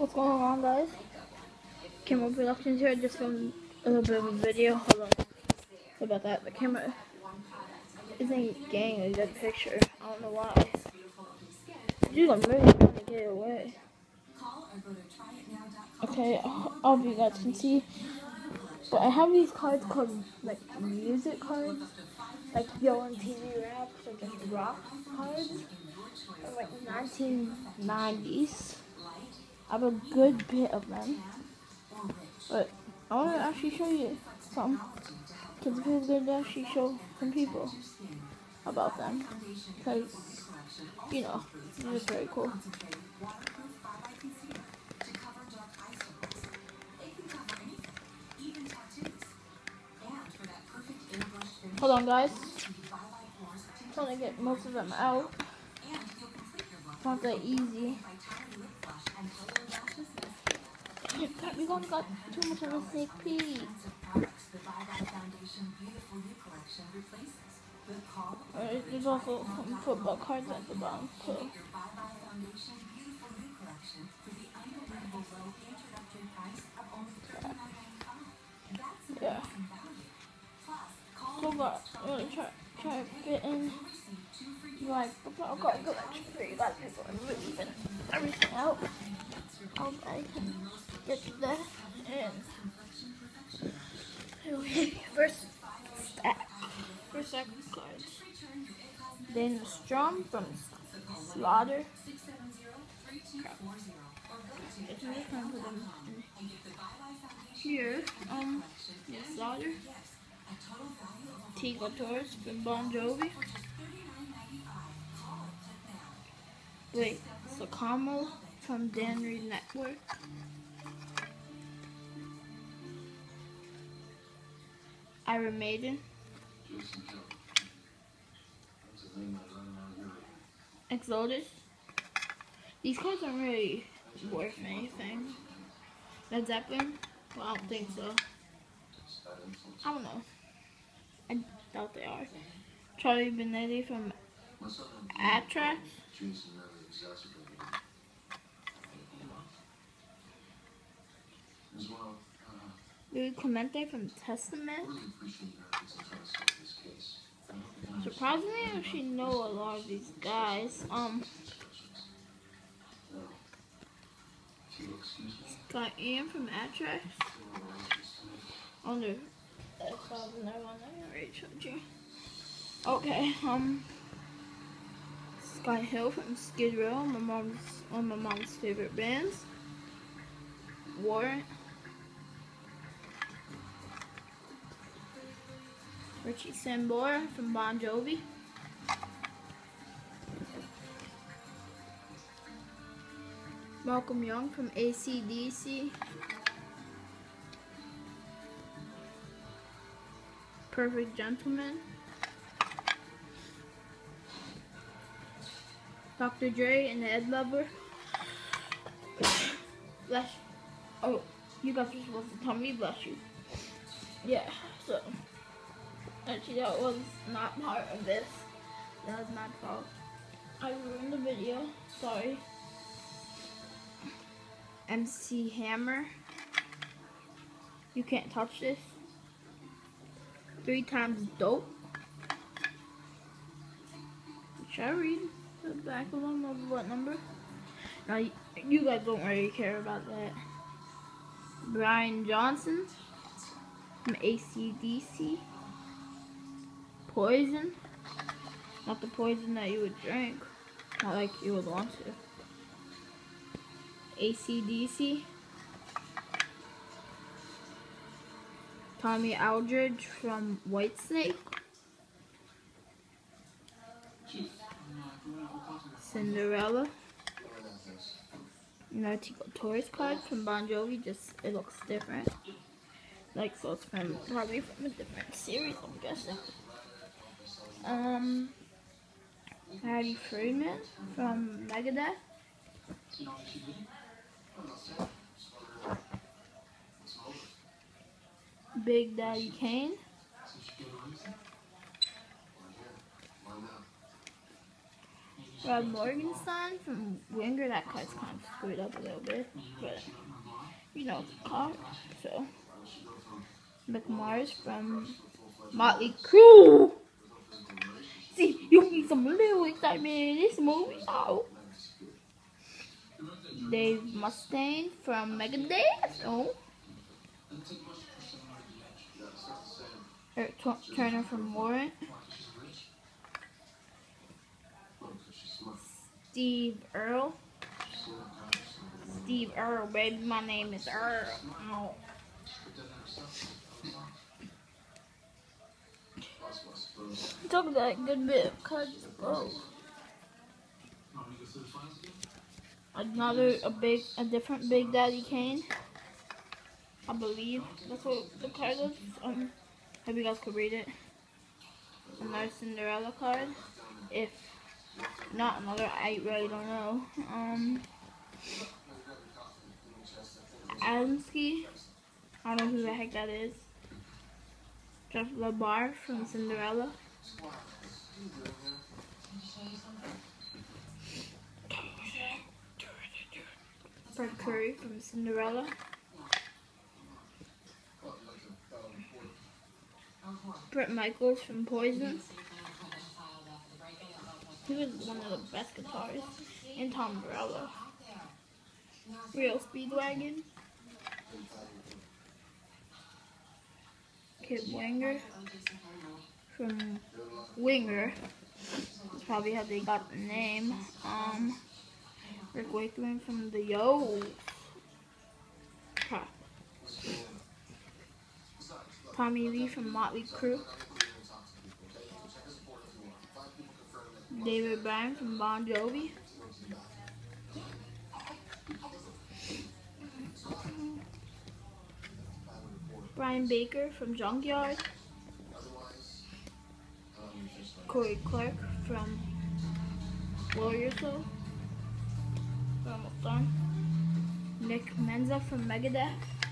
What's going on, guys? Camera Productions here. Just filmed a little bit of a video. Hold on. Sorry about that. The camera isn't getting a good picture. I don't know why. Dude, I'm really trying to get it away. Okay, I hope you guys can see. But I have these cards called like music cards, like Yo on TV raps or just rock cards from like 1990s. I have a good bit of them. But I want to actually show you some, because it feels good to actually show some people about them, because, you know, it's just very cool. Hold on, guys. I'm trying to get most of them out. It's not that easy. We only got too much of a sneak peek. There's also some football cards at the bottom too. Yeah. So far, I'm gonna try to fit in like the football card collection for you guys before I'm leaving everything out. I can get that in. First stack. First stack of cards. Then Strom from Slaughter. I'm just gonna put them in here. Yeah, Slaughter. Tico Torres from Bon Jovi. Wait, Sakamo from Dan Reed Network. Iron Maiden. Exodus. These cards aren't really worth anything. Led Zeppelin? Well, I don't think so. I don't know. I doubt they are. Charlie Benetti from Atrax. Louis Clemente from Testament. Surprisingly, I actually know a lot of these guys. Scott Ian from Atrax. Oh no, that's another one I already showed you. Okay, Sky Hill from Skid Row, one of my mom's favorite bands. Warrant. Richie Sambora from Bon Jovi. Malcolm Young from AC/DC. Perfect Gentleman. Dr. Dre and Ed Lover. Bless. Oh, you guys were supposed to tell me bless you. Yeah, so actually that was not part of this. That was my fault. I ruined the video. Sorry. MC Hammer. You can't touch this. 3 times dope. Should I read the back of them of what number? Now you guys don't really care about that. Brian Johnson from AC/DC. Poison. Not the poison that you would drink. Not like you would want to. AC/DC. Tommy Aldridge from Whitesnake. Cinderella. You know, Tico Torres card from Bon Jovi, just it looks different. Like, so it's probably from a different series, I'm guessing. Patty Freeman from Megadeth. Big Daddy Kane. Rod Morgenstein from Winger. That card's kind of screwed up a little bit, but you know it's a card. So McMars from Motley Crue. See, you need some little excitement in this movie. Oh. Dave Mustaine from Megadeth. Oh. Eric Turner from Warrant. Steve Earle. Steve Earle, baby, my name is Earl. Oh. Took that good bit of cards. Oh. A different Big Daddy Kane. I believe that's what the card is. Hope you guys could read it. Another Cinderella card. If not another, I really don't know. Adamski. I don't know who the heck that is. Jeff LeBar from Cinderella. Fred Curry from Cinderella. Bret Michaels from Poison. He was one of the best guitarists. And Tom Morello. Real Speedwagon. Kip Winger from Winger. That's probably how they got the name. Rick Wakeman from the Yo. Tommy Lee from Motley Crue. David Bryan from Bon Jovi. Brian Baker from Junkyard. Corey Clark from Warrior Soul. Almost done. Nick Menza from Megadeth.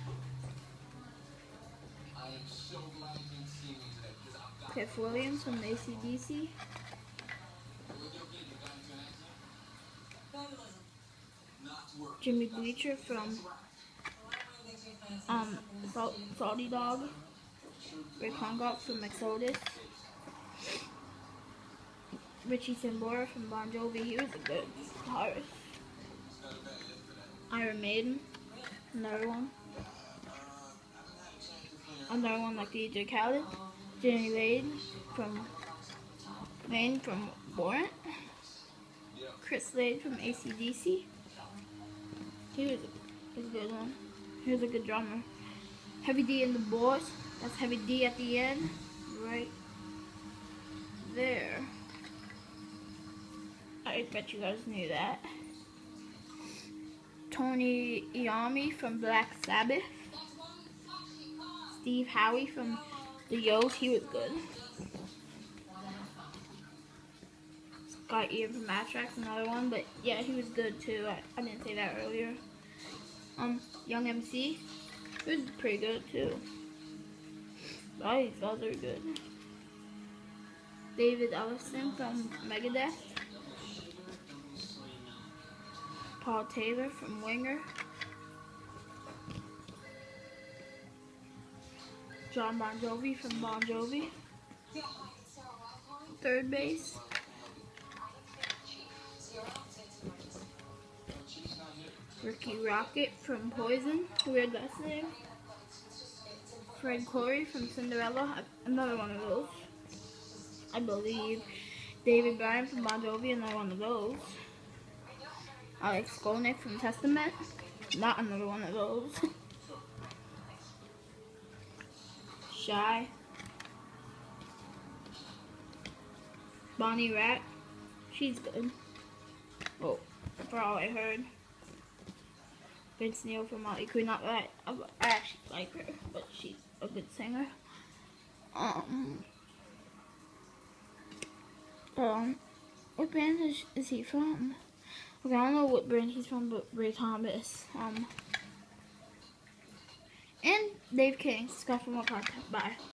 Cliff Williams from AC/DC. Jimmy Bleacher from Salty Dog. Rick Hongop from Exodus. Richie Sambora from Bon Jovi. He was a good guitarist. Iron Maiden. Another one. Another one like DJ Khaled. Jenny Lane from Warrant. Chris Slade from AC/DC. He was a good one. He was a good drummer. Heavy D and the Boys. That's Heavy D at the end. Right there. I bet you guys knew that. Tony Iommi from Black Sabbath. Steve Howe from the Yos, he was good. Scott Ian from Matrax, another one, but yeah, he was good too. I didn't say that earlier. Young MC, he was pretty good too. All these guys are good. David Ellison from Megadeth. Paul Taylor from Winger. John Bon Jovi from Bon Jovi. Third base. Ricky Rocket from Poison. Weird last name. Fred Coury from Cinderella. Another one of those. I believe. David Bryan from Bon Jovi. Another one of those. Alex Skolnick from Testament. Not another one of those. Shy. Bonnie Raitt. She's good. Well, for all I heard. Vince Neil from Motley Crue. Not that I actually like her, but she's a good singer. What band is he from? Okay, I don't know what brand he's from, but Ray Thomas. And Dave King, Scott from Park. Bye.